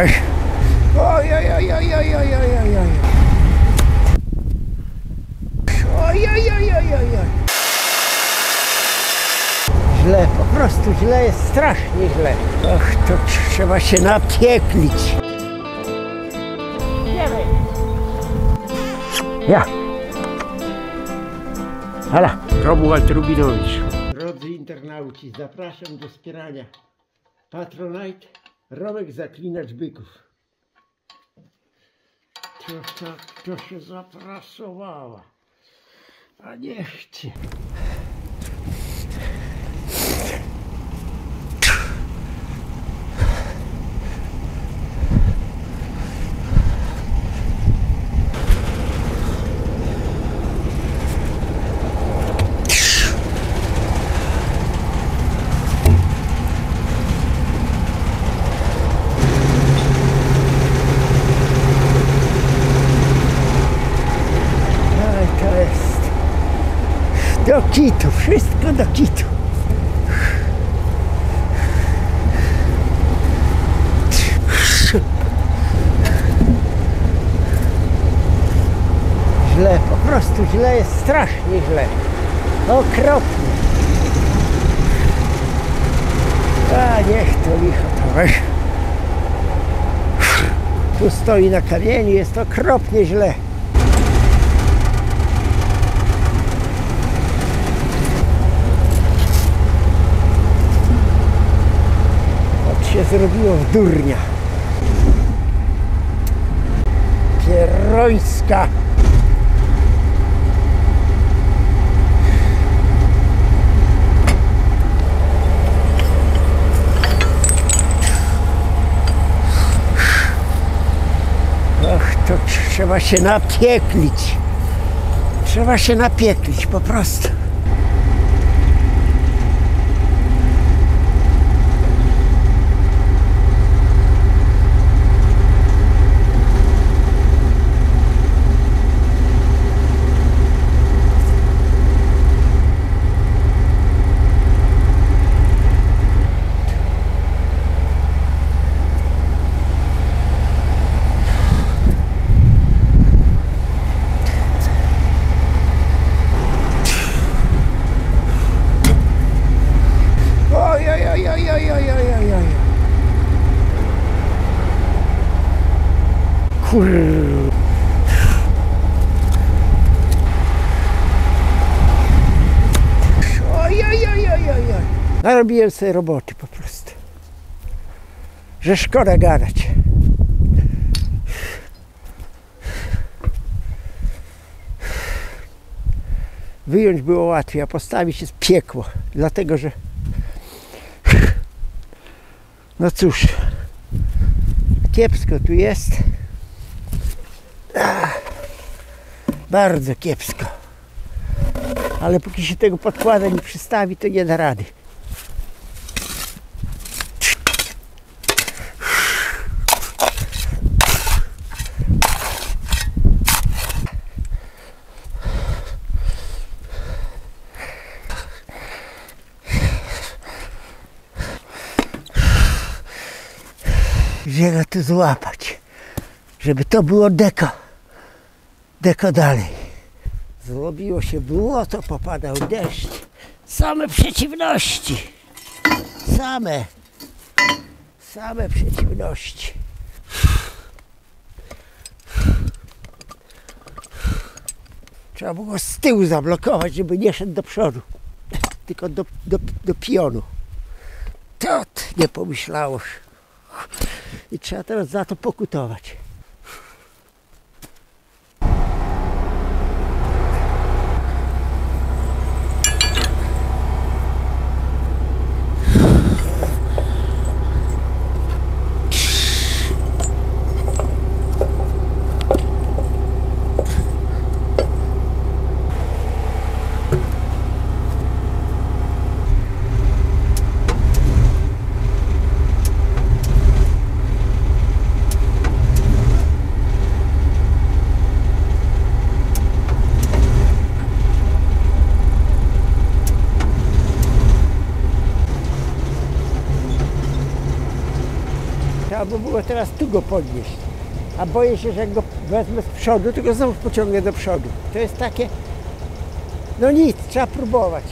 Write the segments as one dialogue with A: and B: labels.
A: Oj, oj, oj, oj, oj, oj, oj, oj, oj. Oj, oj, oj, oj, oj, oj. Źle, po prostu źle, jest strasznie źle. Och, to trzeba się napieklić. Ja. Hala. Romuald Rubinowicz. Drodzy internauci, zapraszam do wspierania Patronite Romek Zaklinacz Byków. To się zaprasowała, a nie chce. Do kitu, wszystko do kitu. Źle, po prostu źle, jest strasznie źle. Okropnie. A niech to licho to weź. Tu stoi na kamieniu, jest okropnie źle. Się zrobiło w durnia. Pierońska. Och, to trzeba się napieklić. Trzeba się napieklić po prostu. Kur... Oj, oj, oj, oj, oj. Narobiłem sobie roboty po prostu, że szkoda gadać. Wyjąć było łatwiej, a postawić jest piekło, dlatego że no cóż, kiepsko tu jest. Bardzo kiepsko. Ale póki się tego podkłada nie przystawi, to nie da rady. Gdzie go tu złapać, żeby to było deko dalej. Zrobiło się błoto, popadał deszcz. Same przeciwności. Same przeciwności. Trzeba było z tyłu zablokować, żeby nie szedł do przodu, tylko do pionu. To nie pomyślało. I trzeba teraz za to pokutować. było teraz tu go podnieść. A boję się, że jak go wezmę z przodu, to go znowu pociągnę do przodu. To jest takie, no nic, trzeba próbować.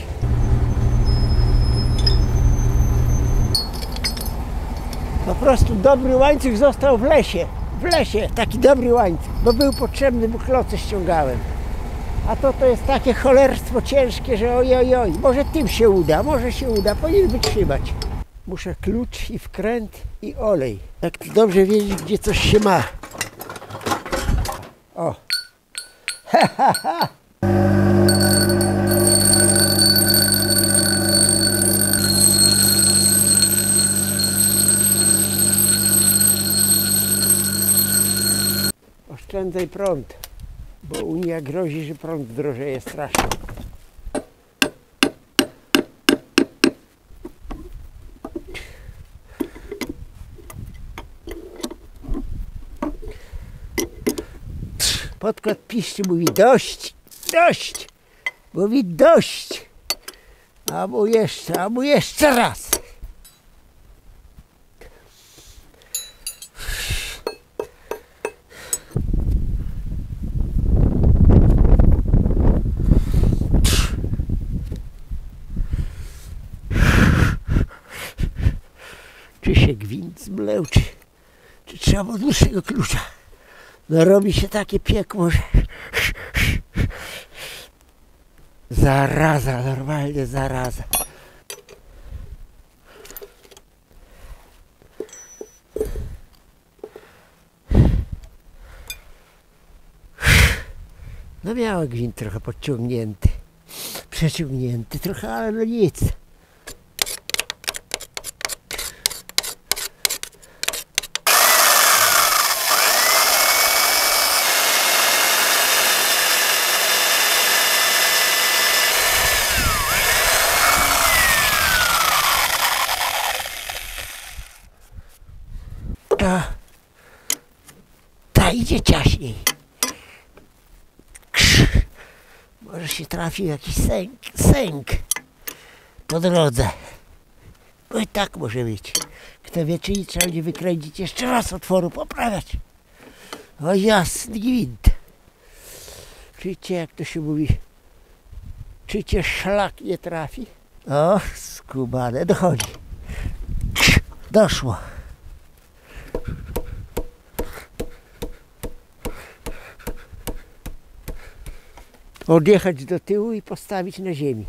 A: Po prostu dobry łańcuch został w lesie, taki dobry łańcuch, bo był potrzebny, bo kloce ściągałem. A to jest takie cholerstwo ciężkie, że oj, może tym się uda, powinien wytrzymać. Muszę klucz i wkręt i olej. Tak dobrze wiedzieć, gdzie coś się ma. O! Ha. Oszczędzaj prąd, bo Unia grozi, że prąd drożeje strasznie. Podkład piszczy, mówi dość, mówi dość, a mu jeszcze raz. Czy się gwint zmleł, czy trzeba było dłuższego klucza? No robi się takie piekło, że zaraza, normalnie zaraza. No miała gwint trochę podciągnięty, przeciągnięty trochę, ale no nic. Ta idzie ciaśniej. Może się trafił jakiś sęk po drodze. Bo i tak może być. Kto wie, czy trzeba będzie wykręcić jeszcze raz otworu, poprawiać. O jasny gwint. Czyjcie, jak to się mówi, czy cię szlak nie trafi? O, skubane, dochodzi. Doszło. Odjechać do tyłu i postawić na ziemi.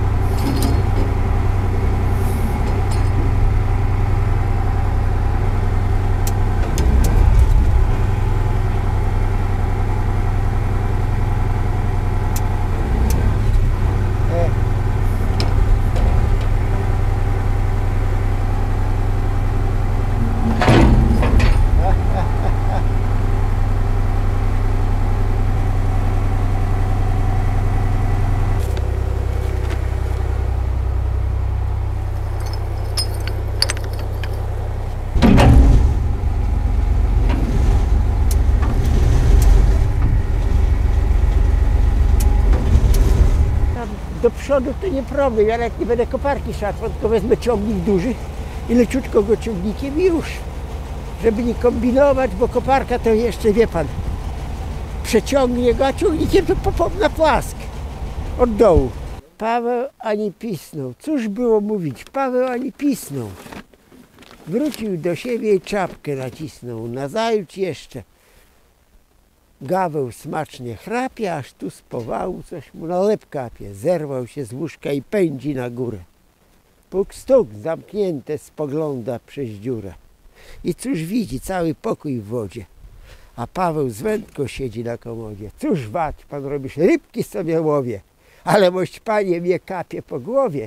A: Do przodu to nie problem, ale jak nie będę koparki szarpał, tylko wezmę ciągnik duży i leciutko go ciągnikiem i już. Żeby nie kombinować, bo koparka to jeszcze, wie pan, przeciągnie go, a ciągnikiem to na płask od dołu. Paweł ani pisnął. Cóż było mówić? Paweł ani pisnął. Wrócił do siebie i czapkę nacisnął. Nazajutrz jeszcze. Gaweł smacznie chrapie, aż tu z powału coś mu na łeb kapie. Zerwał się z łóżka i pędzi na górę. Puk stuk, zamknięte spogląda przez dziurę. I cóż widzi? Cały pokój w wodzie. A Paweł z wędką siedzi na komodzie. Cóż wać, pan robisz, rybki sobie łowię, ale mość panie mnie kapie po głowie.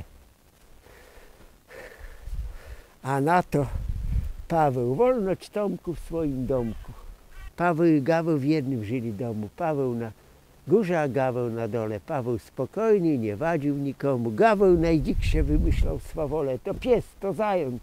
A: A na to Paweł, wolność Tomku w swoim domku. Paweł i Gaweł w jednym żyli domu. Paweł na górze, a Gaweł na dole. Paweł spokojnie, nie wadził nikomu. Gaweł najdziksze wymyślał swawolę. To pies, to zając.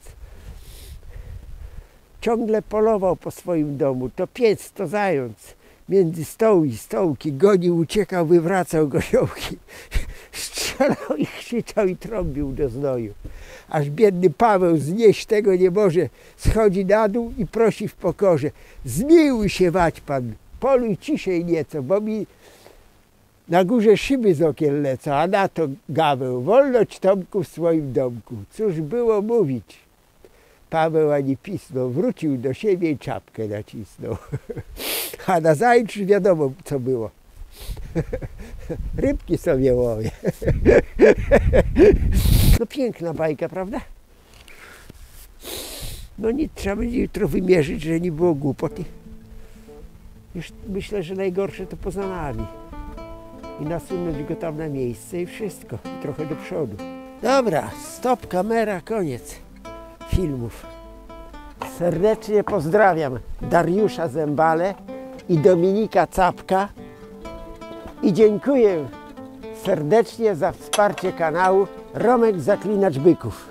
A: Ciągle polował po swoim domu. To pies, to zając. Między stołu i stołki gonił, uciekał, wywracał gosiołki. strzelał i krzyczał i trąbił do znoju. Aż biedny Paweł znieść tego nie może, schodzi na dół i prosi w pokorze: zmiłuj się, wać pan, poluj ciszej nieco, bo mi na górze szyby z okien lecą, a na to Gaweł: wolność Tomku w swoim domku. Cóż było mówić? Paweł ani pisnął, wrócił do siebie i czapkę nacisnął. A nazajutrz wiadomo, co było. Rybki sobie łowię. No piękna bajka, prawda? No nic, trzeba będzie jutro wymierzyć, że nie było głupoty. Już myślę, że najgorsze to poza nami. I nasunąć go tam na miejsce i wszystko. I trochę do przodu. Dobra, stop, kamera, koniec filmów. Serdecznie pozdrawiam Dariusza Zembale i Dominika Capka i dziękuję serdecznie za wsparcie kanału Romek Zaklinacz Byków.